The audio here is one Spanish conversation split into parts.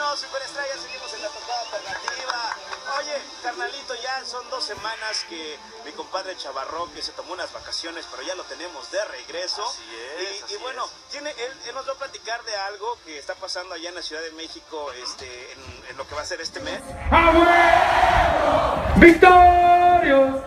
no, superestrella, seguimos en la tocada alternativa. Oye, carnalito, ya son 2 semanas que mi compadre Chavarro, que se tomó unas vacaciones, pero ya lo tenemos de regreso. Así es, y bueno, él nos va a platicar de algo que está pasando allá en la Ciudad de México, en lo que va a ser este mes. ¡Victorios!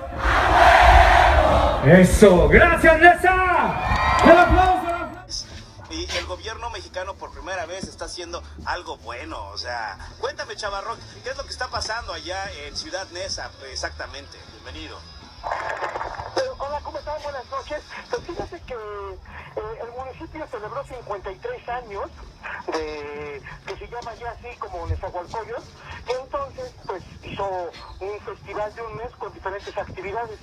¡Eso! ¡Gracias, Nessa! ¡El aplauso! Y el gobierno mexicano por primera vez está haciendo algo bueno. O sea, cuéntame, Chavarro, ¿qué es lo que está pasando allá en Ciudad Neza exactamente? Bienvenido. Hola, ¿cómo están? Buenas noches. Pues fíjate que el municipio celebró 53 años que se llama ya así como Nezahualcóyotl. Entonces, pues hizo un festival de un mes con diferentes actividades.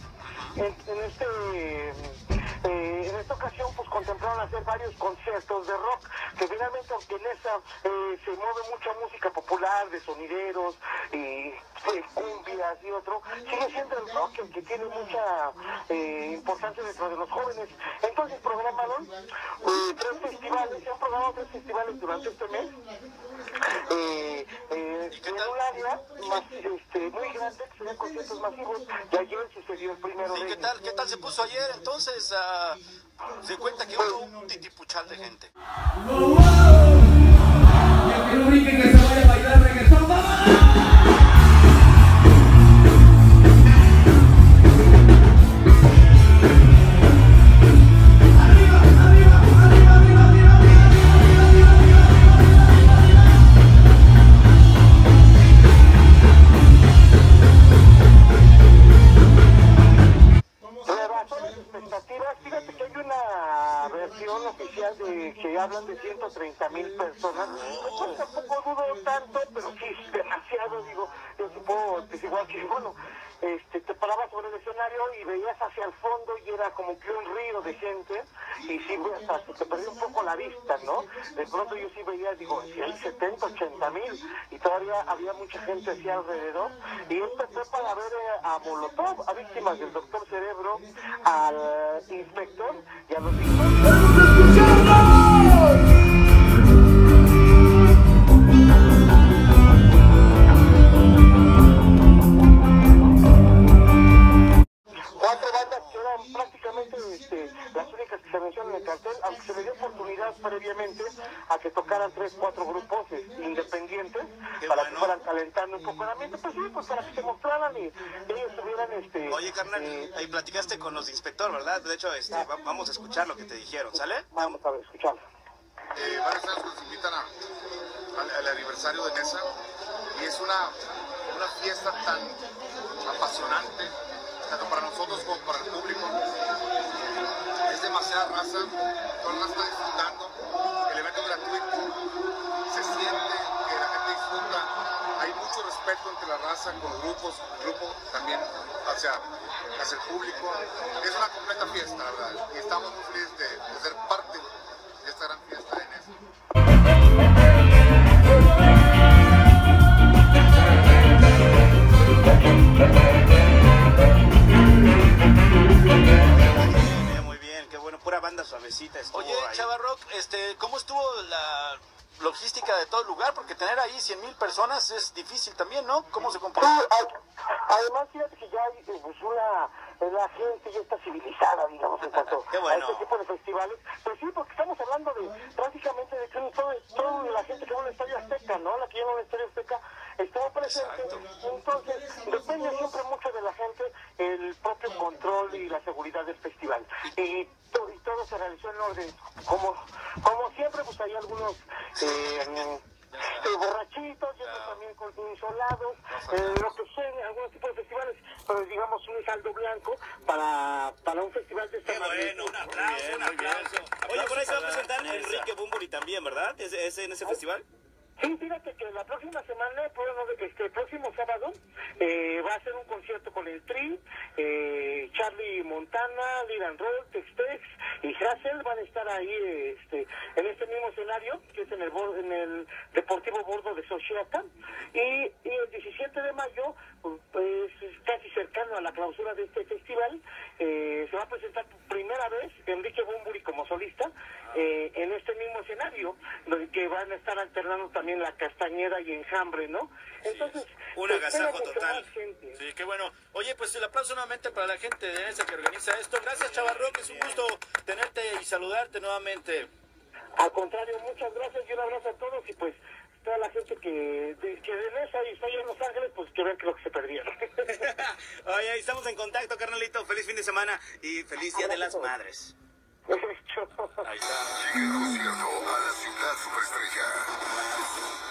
En esta ocasión, pues contemplaron hacer varios conciertos de rock, que finalmente, aunque en esa se mueve mucha música popular, de sonideros, y cumbias y otro, sigue siendo el rock el que tiene mucha importancia dentro de los jóvenes. Entonces programaron 3 festivales, se han programado 3 festivales durante este mes, en un área más, muy grande, que serían conciertos masivos, y ayer sucedió el primero de ellos. ¿Qué tal se puso ayer? Entonces, se cuenta que hubo un titipuchal de gente. Que no brinque, que se vaya a bailar reggaetón, ¡vámonos! Fíjate que hay una versión oficial de que hablan de 130,000 personas. Pues tampoco dudo tanto, pero sí es demasiado, digo. Yo supongo que es igual que, bueno, te parabas sobre el escenario y veías hacia el fondo y era como que un río de gente, y sí, hasta te perdía un poco la vista, ¿no? De pronto yo sí veía, digo, si hay 70, 80,000, y todavía había mucha gente así alrededor, y esto fue para ver a Molotov, a víctimas del Doctor Cerebro, al inspector y a los prácticamente las únicas que se mencionan en el cartel, aunque se le dio oportunidad previamente a que tocaran 3, 4 grupos independientes. Qué para bueno. Que fueran calentando un poco el ambiente, pues sí, pues para que se mostraran y ellos tuvieran Oye, carnal, ahí platicaste con los de inspector, ¿verdad? De hecho, vamos a escuchar lo que te dijeron, ¿sale? Vamos a ver, escuchalo. Varios años nos invitan al aniversario de Neza, y es una fiesta tan apasionante, tanto para nosotros como para el público. Es demasiada raza, toda la raza está disfrutando, el evento es gratuito, se siente que la gente disfruta, hay mucho respeto entre la raza con los grupos, el grupo también hacia el público. Es una completa fiesta, la verdad, y estamos muy felices de ser parte de esta gran fiesta de Neza. Banda suavecita estuvo. Oye, Chavarro, ¿cómo estuvo la logística de todo el lugar? Porque tener ahí 100,000 personas es difícil también, ¿no? ¿Cómo se comporta? Además, fíjate que ya hay la gente ya está civilizada, digamos, en cuanto a este tipo de festivales. Pues sí, porque estamos hablando de prácticamente de que toda la gente que va a un estadio Azteca, ¿no? La que lleva un estadio Azteca estaba presente. Exacto. Entonces, depende siempre mucho de la gente el propio control y la seguridad del festival. Y todo se realizó en orden. Como siempre, pues hay algunos borrachitos, y otros también con insolados, lo que son algunos tipos de festivales, pero digamos un saldo blanco para un festival de esta magnitud. Bueno, un aplauso, un aplauso. Oye, por ahí se va a presentar Enrique Bunbury también, ¿verdad? ¿Es en ese festival? Sí, fíjate que la próxima semana, el próximo sábado, va a ser un concierto con el Tri, Charlie Montana, Liran Roll, Tex-Tex y Hassel van a estar ahí en este mismo escenario, que es en el Deportivo Bordo de Xochitl. Y el 17 de mayo, pues casi cercano a la clausura de este festival, se va a presentar por primera vez Enrique Bunbury como solista, en este mismo escenario, que van a estar alternando también la Castañeda y Enjambre, ¿no? Entonces, un agasajo total. Sí, qué bueno. Oye, pues el aplauso nuevamente para la gente de Nesa que organiza esto. Gracias, Chavarro, que es un gusto tenerte y saludarte nuevamente. Al contrario, muchas gracias y un abrazo a todos y pues toda la gente que de Nesa y está allá en Los Ángeles, pues que vean que lo que se perdieron. Oye, ahí estamos en contacto, carnalito. Feliz fin de semana y feliz Día de las Madres. Ahí está. Llega el concierto a la ciudad superestrella.